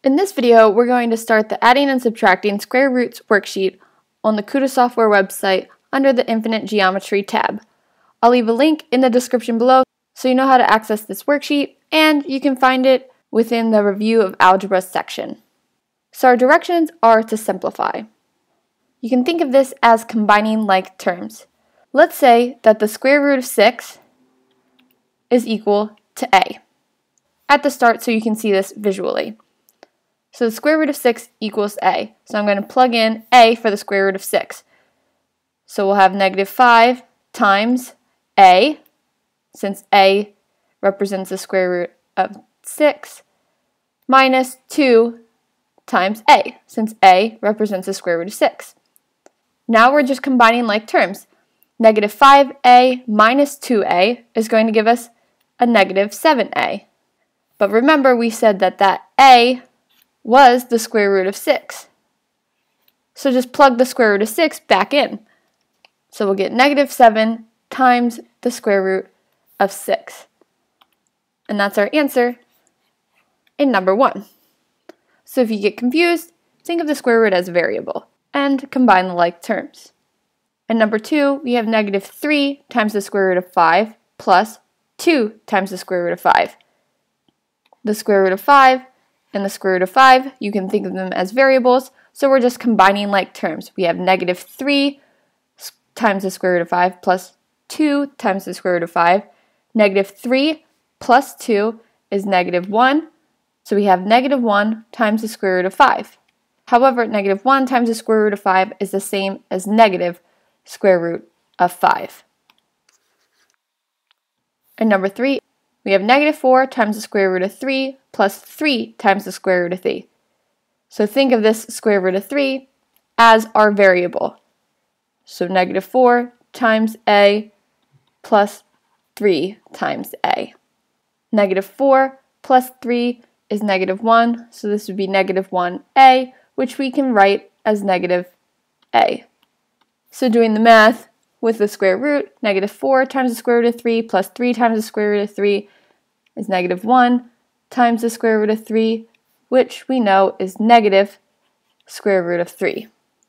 In this video, we're going to start the Adding and Subtracting Square Roots worksheet on the KutaSoftware website under the Infinite Geometry tab. I'll leave a link in the description below so you know how to access this worksheet, and you can find it within the Review of Algebra section. So our directions are to simplify. You can think of this as combining like terms. Let's say that the square root of 6 is equal to a at the start so you can see this visually. So the square root of 6 equals a. So I'm going to plug in a for the square root of 6. So we'll have negative 5 times a, since a represents the square root of 6, minus 2 times a, since a represents the square root of 6. Now we're just combining like terms. Negative 5a minus 2a is going to give us a negative 7a. But remember, we said that a was the square root of 6. So just plug the square root of 6 back in. So we'll get negative 7 times the square root of 6. And that's our answer in number 1. So if you get confused, think of the square root as a variable and combine the like terms. In number 2, we have negative 3 times the square root of 5 plus 2 times the square root of 5. The square root of 5 and the square root of 5, you can think of them as variables, so we're just combining like terms. We have negative 3 times the square root of 5 plus 2 times the square root of 5. Negative 3 plus 2 is negative 1, so we have negative 1 times the square root of 5. However, negative 1 times the square root of 5 is the same as negative square root of 5. In number 3, we have negative 4 times the square root of 3 plus 3 times the square root of 3. So think of this square root of 3 as our variable. So negative 4 times a plus 3 times a. Negative 4 plus 3 is negative 1, so this would be negative 1a, which we can write as negative a. So doing the math with the square root, negative 4 times the square root of 3 plus 3 times the square root of 3 is negative 1 times the square root of 3, which we know is negative square root of 3.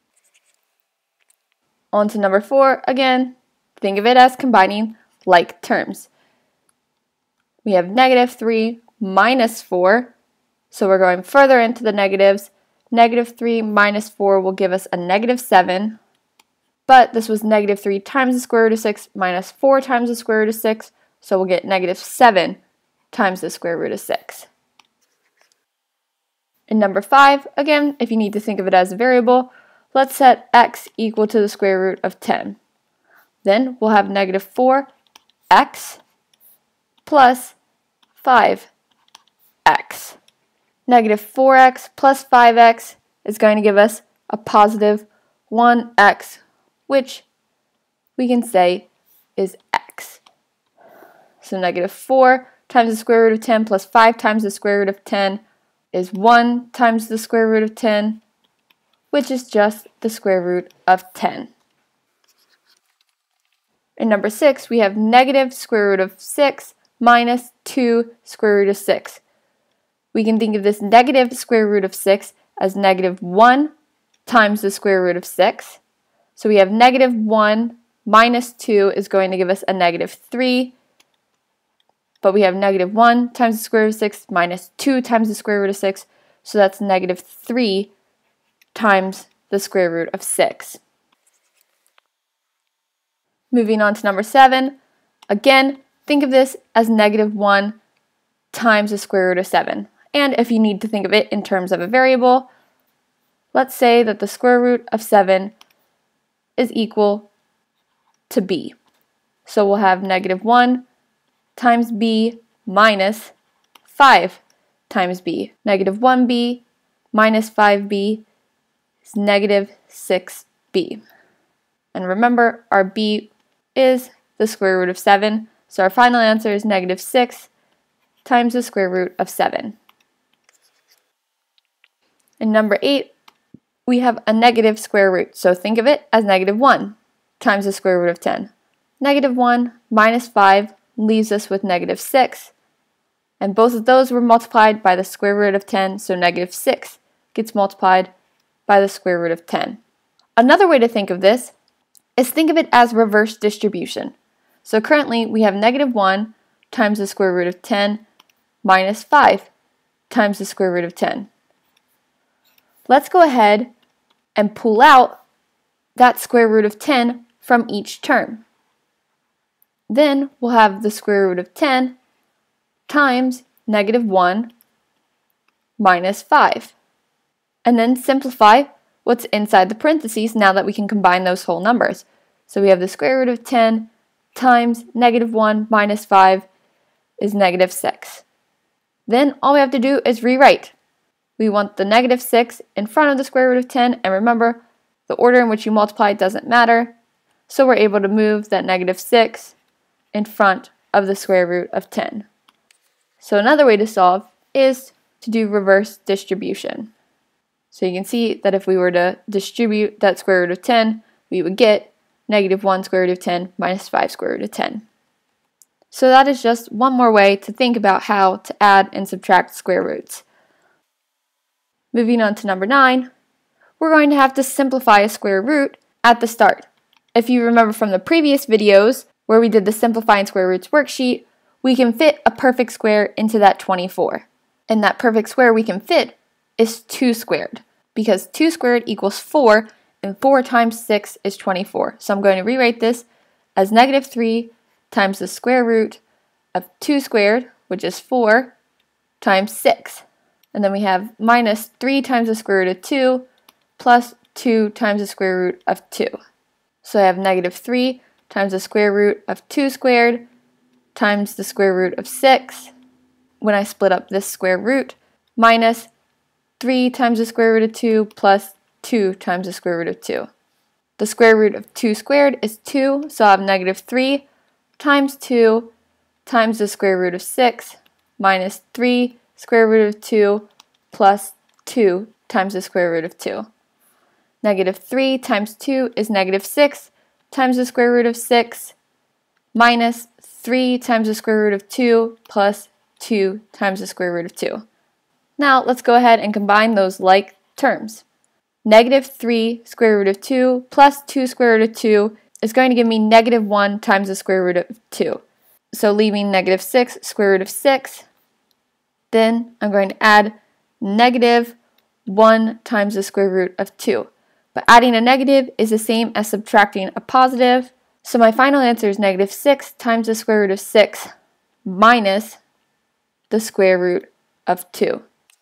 On to number 4, again, think of it as combining like terms. We have negative 3 minus 4, so we're going further into the negatives. Negative 3 minus 4 will give us a negative 7, but this was negative 3 times the square root of 6 minus 4 times the square root of 6, so we'll get negative 7 times the square root of 6. In number 5, again, if you need to think of it as a variable, let's set x equal to the square root of 10. Then we'll have negative 4x plus 5x. Negative 4x plus 5x is going to give us a positive 1x, which we can say is x. So negative 4 times the square root of 10 plus 5 times the square root of 10 is 1 times the square root of 10, which is just the square root of 10. In number 6, we have negative square root of 6 minus 2 square root of 6. We can think of this negative square root of 6 as negative 1 times the square root of 6. So we have negative 1 minus 2 is going to give us a negative 3. But we have negative 1 times the square root of 6 minus 2 times the square root of 6. So that's negative 3 times the square root of 6. Moving on to number 7. Again, think of this as negative 1 times the square root of 7. And if you need to think of it in terms of a variable, let's say that the square root of 7 is equal to b. So we'll have negative 1 times b minus 5 times b. Negative 1b minus 5b is negative 6b. And remember, our b is the square root of 7, so our final answer is negative 6 times the square root of 7. In number 8, we have a negative square root, so think of it as negative 1 times the square root of 10. Negative 1 minus 5 leaves us with negative 6, and both of those were multiplied by the square root of 10, so negative 6 gets multiplied by the square root of 10. Another way to think of this is think of it as reverse distribution. So currently we have negative 1 times the square root of 10 minus 5 times the square root of 10. Let's go ahead and pull out that square root of 10 from each term. Then we'll have the square root of 10 times negative 1 minus 5. And then simplify what's inside the parentheses now that we can combine those whole numbers. So we have the square root of 10 times negative 1 minus 5 is negative 6. Then all we have to do is rewrite. We want the negative 6 in front of the square root of 10, and remember, the order in which you multiply doesn't matter, so we're able to move that negative 6 in front of the square root of 10. So another way to solve is to do reverse distribution. So you can see that if we were to distribute that square root of 10, we would get negative 1 square root of 10 minus 5 square root of 10. So that is just one more way to think about how to add and subtract square roots. Moving on to number 9, we're going to have to simplify a square root at the start. If you remember from the previous videos where we did the simplifying square roots worksheet, we can fit a perfect square into that 24. And that perfect square we can fit is 2 squared, because 2 squared equals 4, and 4 times 6 is 24. So I'm going to rewrite this as negative 3 times the square root of 2 squared, which is 4, times 6. And then we have minus 3 times the square root of 2 plus 2 times the square root of 2. So I have negative 3 times the square root of 2 squared times the square root of 6. When I split up this square root, minus 3 times the square root of 2 plus 2 times the square root of 2. The square root of 2 squared is 2, so I'll have negative 3 times 2 times the square root of 6 minus 3 square root of 2 plus 2 times the square root of 2. Negative 3 times 2 is negative 6 times the square root of 6 minus 3 times the square root of 2 plus 2 times the square root of 2. Now let's go ahead and combine those like terms. Negative 3 square root of 2 plus 2 square root of 2 is going to give me negative 1 times the square root of 2. So leaving negative 6 square root of 6. Then I'm going to add negative 1 times the square root of 2. But adding a negative is the same as subtracting a positive. So my final answer is negative 6 times the square root of 6 minus the square root of 2.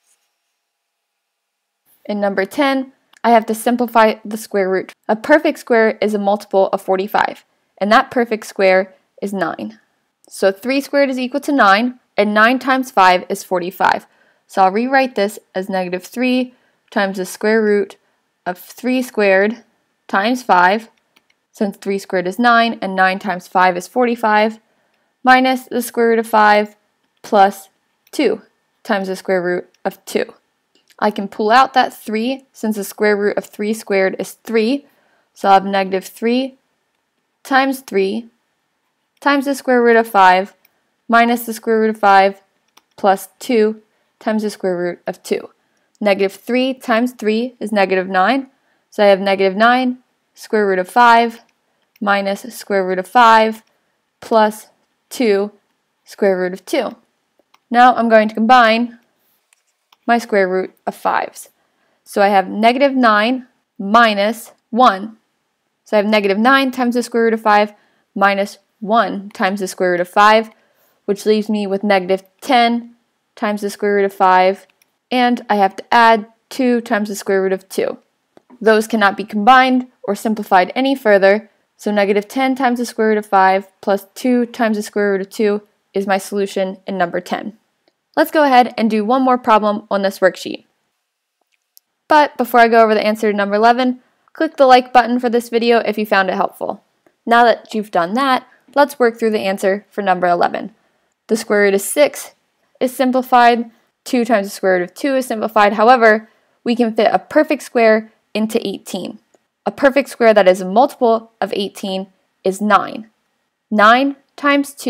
In number 10, I have to simplify the square root. A perfect square is a multiple of 45, and that perfect square is 9. So 3 squared is equal to 9, and 9 times 5 is 45. So I'll rewrite this as negative 3 times the square root of 3 squared times 5, since 3 squared is 9, and 9 times 5 is 45, minus the square root of 5 plus 2 times the square root of 2. I can pull out that 3 since the square root of 3 squared is 3, so I'll have negative 3 times 3 times the square root of 5 minus the square root of 5 plus 2 times the square root of 2. Negative 3 times 3 is negative 9, so I have negative 9 square root of 5 minus square root of 5 plus 2 square root of 2. Now I'm going to combine my square root of 5s. So I have negative 9 minus 1. So I have negative 9 times the square root of 5 minus 1 times the square root of 5, which leaves me with negative 10 times the square root of 5, and I have to add 2 times the square root of 2. Those cannot be combined or simplified any further, so negative 10 times the square root of 5 plus 2 times the square root of 2 is my solution in number 10. Let's go ahead and do one more problem on this worksheet. But before I go over the answer to number 11, click the like button for this video if you found it helpful. Now that you've done that, let's work through the answer for number 11. The square root of 6 is simplified, 2 times the square root of 2 is simplified. However, we can fit a perfect square into 18. A perfect square that is a multiple of 18 is 9. 9 times 2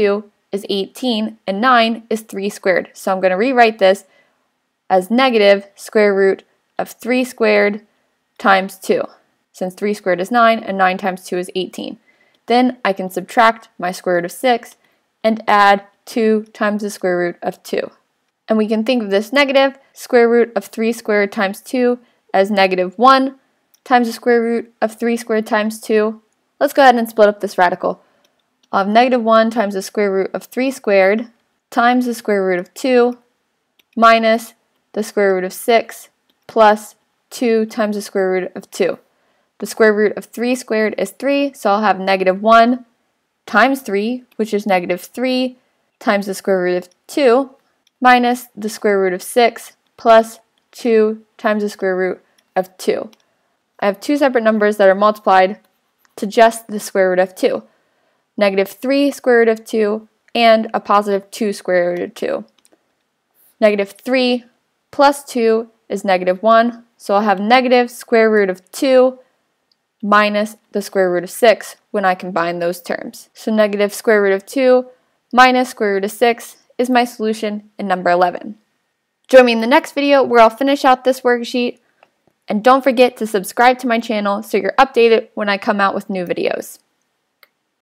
is 18, and 9 is 3 squared. So I'm going to rewrite this as negative square root of 3 squared times 2, since 3 squared is 9, and 9 times 2 is 18. Then I can subtract my square root of 6 and add 2 times the square root of 2. And we can think of this negative square root of 3 squared times 2 as negative 1 times the square root of 3 squared times 2. Let's go ahead and split up this radical. I'll have negative 1 times the square root of 3 squared times the square root of 2 minus the square root of 6 plus 2 times the square root of 2. The square root of 3 squared is 3, so I'll have negative 1 times 3, which is negative 3 times the square root of 2 minus the square root of 6 plus 2 times the square root of 2. I have two separate numbers that are multiplied to just the square root of 2. Negative 3 square root of 2 and a positive 2 square root of 2. Negative 3 plus 2 is negative 1, so I'll have negative square root of 2 minus the square root of 6 when I combine those terms. So negative square root of 2 minus square root of 6 is my solution in number 11. Join me in the next video where I'll finish out this worksheet, and don't forget to subscribe to my channel so you're updated when I come out with new videos.